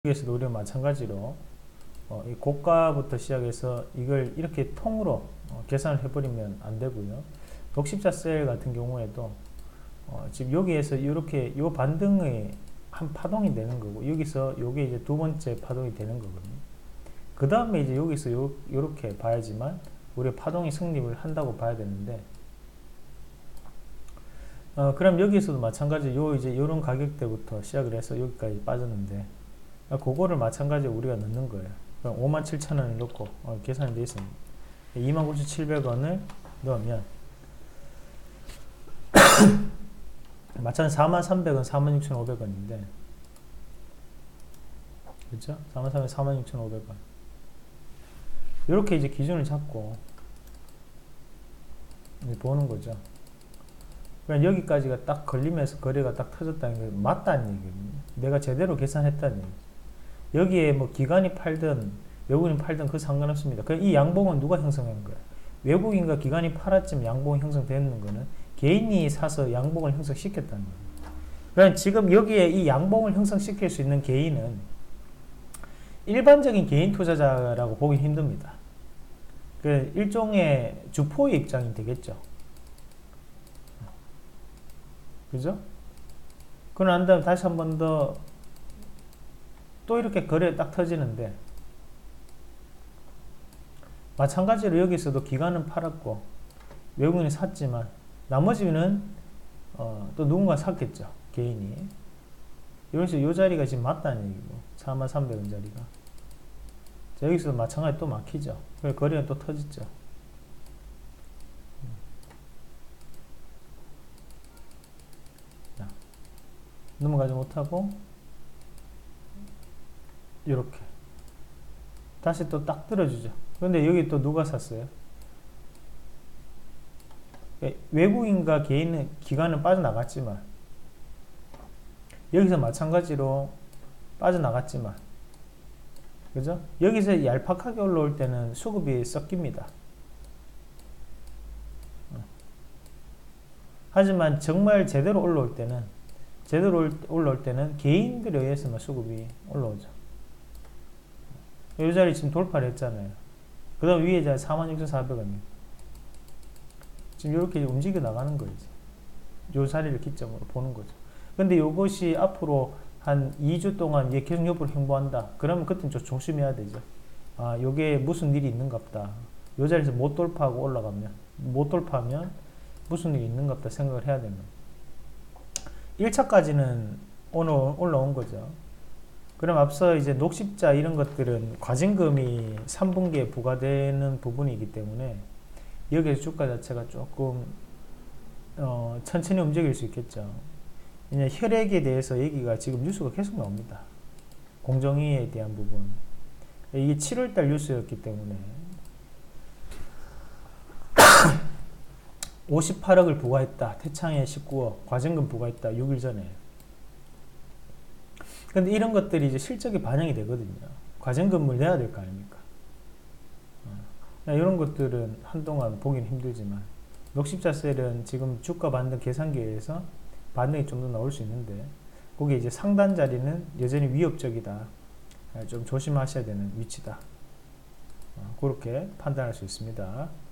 여기에서도 우리가 마찬가지로 이 고가부터 시작해서 이걸 이렇게 통으로 계산을 해버리면 안 되고요. 독십자 셀 같은 경우에도 지금 여기에서 이렇게 요 반등의 한 파동이 되는 거고, 여기서 요게 이제 두 번째 파동이 되는 거거든요. 그 다음에 이제 여기서 요렇게 봐야지만 우리가 파동이 성립을 한다고 봐야 되는데, 그럼 여기서도 마찬가지 이제 요런 가격대부터 시작을 해서 여기까지 빠졌는데, 그거를 마찬가지로 우리가 넣는 거예요. 57,000원을 넣고 계산이 되어 있습니다. 29,700원을 넣으면 마찬가지 43,300원, 46,500원인데, 그렇죠? 43,000원, 46,500원. 이렇게 이제 기준을 잡고 보는 거죠. 그러니까 여기까지가 딱 걸리면서 거래가 딱 터졌다는 게 맞다는 얘기거든요. 내가 제대로 계산했다는 얘기죠. 여기에 뭐 기관이 팔든 외국인이 팔든 그 상관없습니다. 이 양봉은 누가 형성한 거예요? 외국인과 기관이 팔았지만 양봉이 형성되는 거는 개인이 사서 양봉을 형성시켰다는 거예요. 그러니까 지금 여기에 이 양봉을 형성시킬 수 있는 개인은 일반적인 개인 투자자라고 보기 힘듭니다. 그 일종의 주포의 입장이 되겠죠. 그죠? 그러고 난 다음에 다시 한 번 더 또 이렇게 거래 딱 터지는데, 마찬가지로 여기서도 기관은 팔았고 외국인이 샀지만 나머지는 또 누군가 샀겠죠, 개인이. 여기서 이 자리가 지금 맞다는 얘기고, 43,300원 자리가. 자, 여기서도 마찬가지 또 막히죠. 그래서 거래는 또 터졌죠. 자, 넘어가지 못하고 이렇게 다시 또 딱 들어주죠. 그런데 여기 또 누가 샀어요? 외국인과 개인은 기관은 빠져나갔지만, 여기서 마찬가지로 빠져나갔지만, 그죠? 여기서 얄팍하게 올라올 때는 수급이 섞입니다. 하지만 정말 제대로 올라올 때는 개인들에 의해서만 수급이 올라오죠. 이 자리 지금 돌파를 했잖아요. 그 다음 위에 자리 46,400원이에요. 지금 이렇게 움직여 나가는 거예요. 이 자리를 기점으로 보는 거죠. 근데 이것이 앞으로 한 2주 동안 얘 계속 옆으로 행보한다. 그러면 그때는 좀 조심해야 되죠. 요게 무슨 일이 있는갑다. 이 자리에서 못 돌파하고 못 돌파하면 무슨 일이 있는갑다 생각을 해야 되는 거예요. 1차까지는 올라온 거죠. 그럼 앞서 이제 녹십자 이런 것들은 과징금이 3분기에 부과되는 부분이기 때문에 여기에서 주가 자체가 조금 천천히 움직일 수 있겠죠. 이제 혈액에 대해서 얘기가 지금 뉴스가 계속 나옵니다. 공정위에 대한 부분. 이게 7월달 뉴스였기 때문에 58억을 부과했다. 태창에 19억 과징금 부과했다. 6일 전에. 근데 이런 것들이 이제 실적에 반영이 되거든요. 과징금을 내야 될 거 아닙니까? 이런 것들은 한동안 보긴 힘들지만, 녹십자 셀은 지금 주가 반등 계산기에서 반등이 좀 더 나올 수 있는데, 거기 이제 상단 자리는 여전히 위협적이다. 좀 조심하셔야 되는 위치다. 그렇게 판단할 수 있습니다.